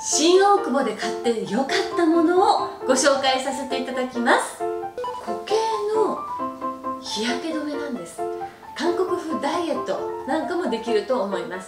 新大久保で買って良かったものをご紹介させていただきます。固形の日焼け止めなんです。韓国風ダイエットなんかもできると思います。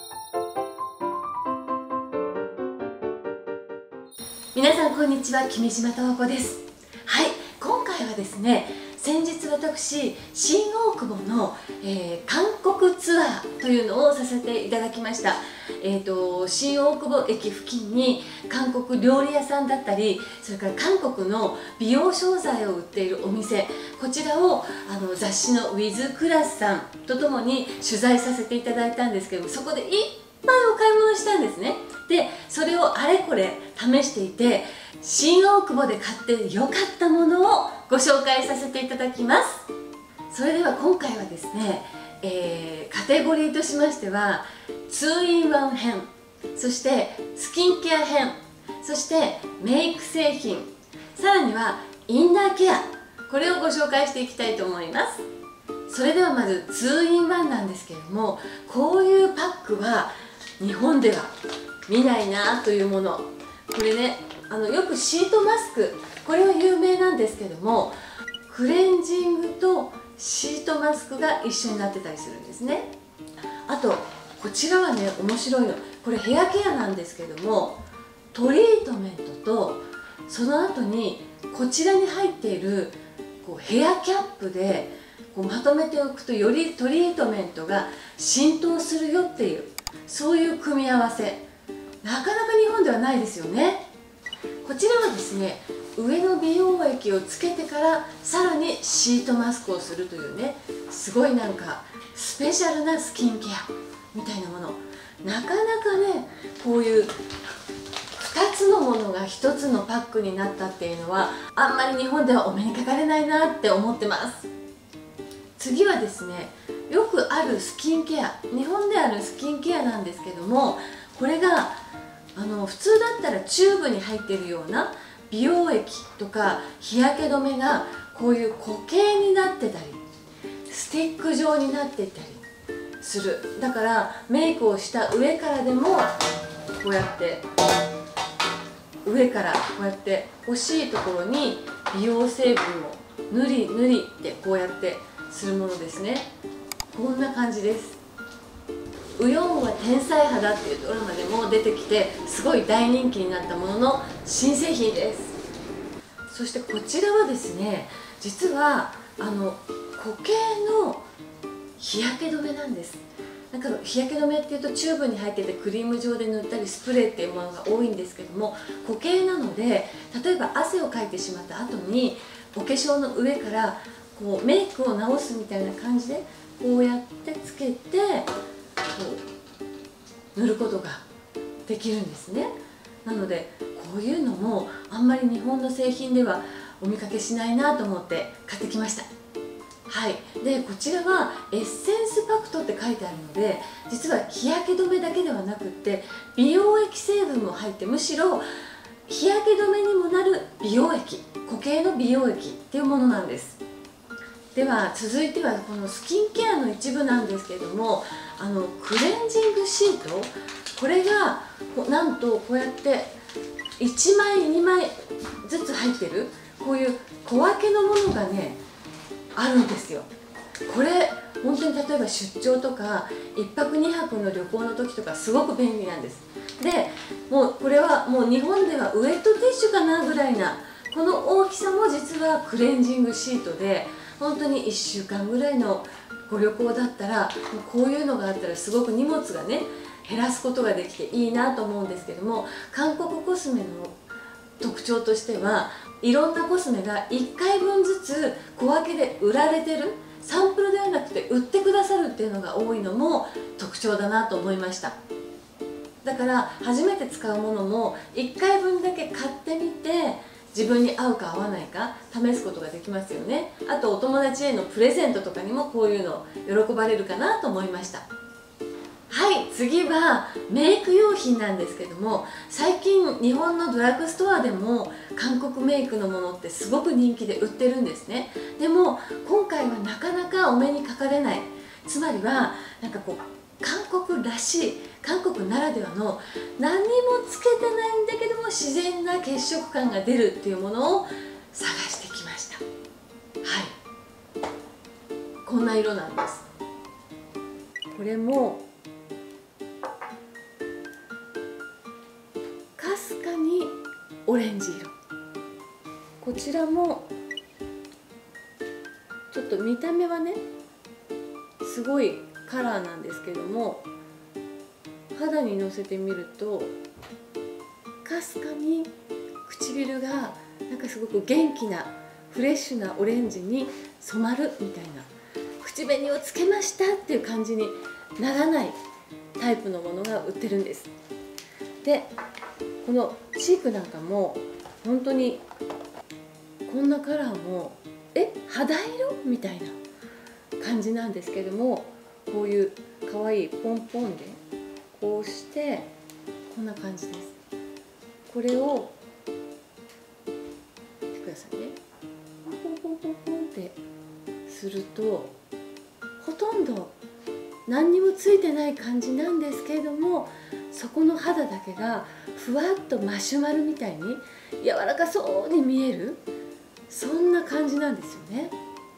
皆さんこんにちは、君島十和子です。はい、今回はですね、先日私新大久保の、韓国ツアーというのをさせていただきました。新大久保駅付近に韓国料理屋さんだったり、それから韓国の美容商材を売っているお店、こちらを雑誌のウィズクラスさんとともに取材させていただいたんですけども、そこでいっぱいお買い物したんですね。でそれをあれこれ試していて、新大久保で買って良かったものをご紹介させていただきます。それでは今回はですね、カテゴリーとしましては 2in1 編、そしてスキンケア編、そしてメイク製品、さらにはインナーケア、これをご紹介していきたいと思います。それではまず 2in1 なんですけれども、こういうパックは日本では見ないなというもの。これね、よくシートマスク、これは有名なんですけども、クレンジングとシートマスクが一緒になってたりするんですね。あとこちらはね、面白いの。これヘアケアなんですけども、トリートメントとその後にこちらに入っているヘアキャップでまとめておくと、よりトリートメントが浸透するよっていう、そういう組み合わせ、なかなか日本ではないですよね。こちらはですね、上の美容液をつけてからさらにシートマスクをするというね、すごいなんかスペシャルなスキンケアみたいなもの。なかなかね、こういう2つのものが1つのパックになったっていうのはあんまり日本ではお目にかかれないなって思ってます。次はですね、よくあるスキンケア、日本であるスキンケアなんですけども、これが普通だったらチューブに入っているような美容液とか日焼け止めがこういう固形になってたり、スティック状になっていたりする。だからメイクをした上からでもこうやって上からこうやって欲しいところに美容成分を塗り塗りってこうやってするものですね。こんな感じです。ウヨンは天才肌っていうドラマでも出てきて、すごい大人気になったものの新製品です。そしてこちらはですね、実は固形の日焼け止めなんです。なんか日焼け止めっていうとチューブに入っててクリーム状で塗ったりスプレーっていうものが多いんですけども、固形なので、例えば汗をかいてしまった後にお化粧の上からメイクを直すみたいな感じでこうやってつけて塗ることができるんですね。なのでこういうのもあんまり日本の製品ではお見かけしないなと思って買ってきました。はい、でこちらはエッセンスパクトって書いてあるので、実は日焼け止めだけではなくって美容液成分も入って、むしろ日焼け止めにもなる美容液、固形の美容液っていうものなんです。では続いてはこのスキンケアの一部なんですけれども、クレンジングシート、これがなんとこうやって1枚2枚ずつ入ってる、こういう小分けのものがねあるんですよ。これ本当に例えば出張とか1泊2泊の旅行の時とかすごく便利なんです。でもうこれはもう日本ではウエットティッシュかなぐらいな、この大きさも実はクレンジングシートで、本当に1週間ぐらいのご旅行だったらこういうのがあったらすごく荷物がね減らすことができていいなと思うんですけども、韓国コスメの特徴としてはいろんなコスメが1回分ずつ小分けで売られてる、サンプルではなくて売ってくださるっていうのが多いのも特徴だなと思いました。だから初めて使うものも1回分だけ買ってみて、自分に合うか合わないか試すことができますよね。あとお友達へのプレゼントとかにもこういうの喜ばれるかなと思いました。はい、次はメイク用品なんですけども、最近日本のドラッグストアでも韓国メイクのものってすごく人気で売ってるんですね。でも今回はなかなかお目にかかれない、つまりはなんか韓国らしい、韓国ならではの何にもつけてない血色感が出るっていうものを探してきました。はい、こんな色なんです。これもかすかにオレンジ色、こちらもちょっと見た目はねすごいカラーなんですけども、肌にのせてみるとかすかに唇がなんかすごく元気なフレッシュなオレンジに染まるみたいな、口紅をつけましたっていう感じにならないタイプのものが売ってるんです。でこのチークなんかも本当にこんなカラーも肌色みたいな感じなんですけども、こういうかわいいポンポンでこうしてこんな感じです。これを見てくださいね。ポンポンポンポンってするとほとんど何にもついてない感じなんですけれども、そこの肌だけがふわっとマシュマロみたいに柔らかそうに見える、そんな感じなんですよね。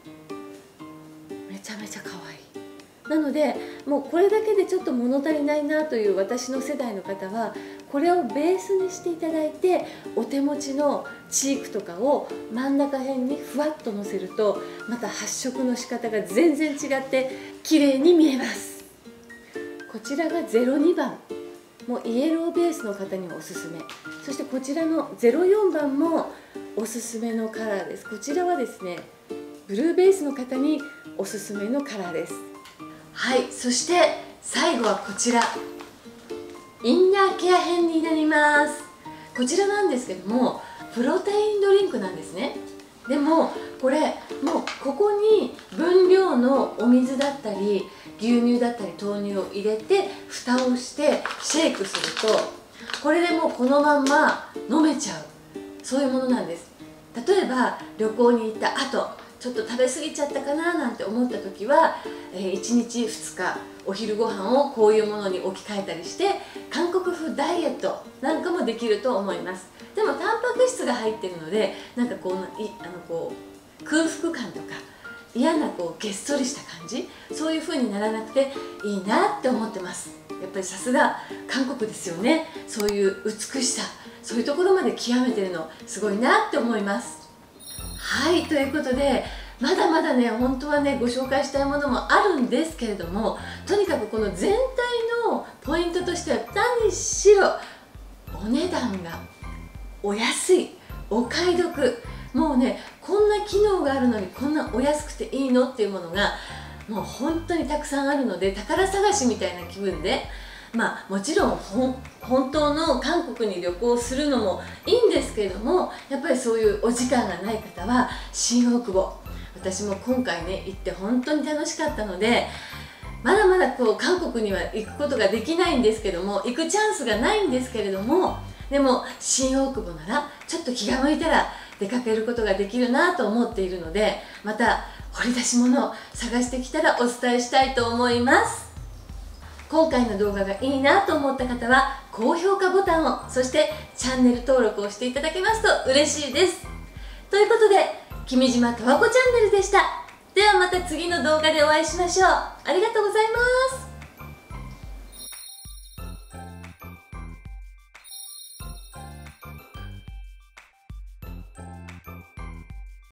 めちゃめちゃ可愛い。なのでもうこれだけでちょっと物足りないなという私の世代の方はこれをベースにしていただいて、お手持ちのチークとかを真ん中辺にふわっとのせるとまた発色の仕方が全然違って綺麗に見えます。こちらが02番、もうイエローベースの方にもおすすめ。そしてこちらの04番もおすすめのカラーです。こちらはですねブルーベースの方におすすめのカラーです。はい、そして最後はこちらインナーケア編になります。こちらなんですけどもプロテインドリンクなんですね。でもこれもうここに分量のお水だったり牛乳だったり豆乳を入れて蓋をしてシェイクするとこれでもうこのまんま飲めちゃう、そういうものなんです。例えば旅行に行った後ちょっと食べ過ぎちゃったかななんて思った時は、1日2日お昼ご飯をこういうものに置き換えたりして韓国風ダイエットなんかもできると思います。でもタンパク質が入ってるのでなんかこう空腹感とか嫌なげっそりした感じ、そういう風にならなくていいなって思ってます。やっぱりさすが韓国ですよね。そういう美しさ、そういうところまで極めてるのすごいなって思います。はい、ということでまだまだね本当はねご紹介したいものもあるんですけれども、とにかくこの全体のポイントとしては何しろお値段がお安い、お買い得、もうねこんな機能があるのにこんなお安くていいのっていうものがもう本当にたくさんあるので、宝探しみたいな気分でもちろん本当の韓国に旅行するのもいいんですけれども、やっぱりそういうお時間がない方は新大久保、私も今回ね行って本当に楽しかったので、まだまだ韓国には行くことができないんですけども、行くチャンスがないんですけれども、でも新大久保ならちょっと気が向いたら出かけることができるなと思っているので、また掘り出し物を探してきたらお伝えしたいと思います。今回の動画がいいなと思った方は高評価ボタンを、そしてチャンネル登録をしていただけますと嬉しいです。ということで君島十和子チャンネルでした。ではまた次の動画でお会いしましょう。ありがとうございます。